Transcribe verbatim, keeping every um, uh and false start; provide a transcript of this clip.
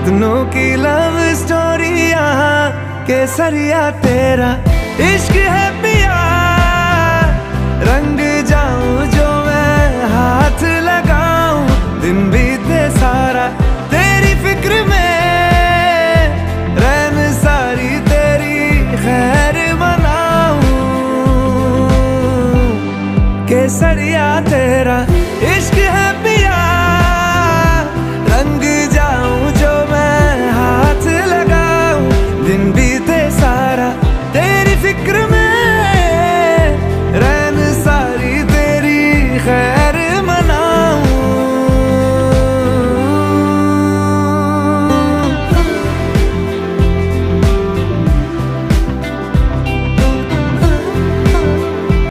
कितनों की love story यहाँ केसरिया तेरा इश्क है पिया। रंग जाऊं जो मैं हाथ लगाऊं, दिन बीते सारा तेरी फिक्र में, रैन सारी तेरी खैर मनाऊं। केसरिया तेरा इश्क है